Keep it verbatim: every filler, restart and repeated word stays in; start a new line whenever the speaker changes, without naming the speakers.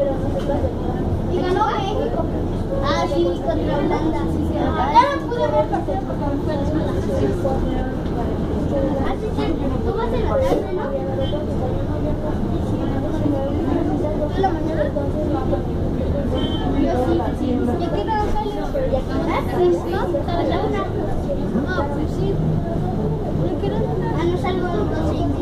Y ganó México. Ah, sí, contra Holanda. Ya no pude ver partido porque me fui a la escuela. Ah, sí, sí. Tú vas en la tarde, ¿no? ¿Tú en la mañana? Yo sí, sí. ¿Y aquí no sale? ¿Ah, sí? ¿No? ¿Sabes alguna? No, pues sí. Ah, no salgo a las doce.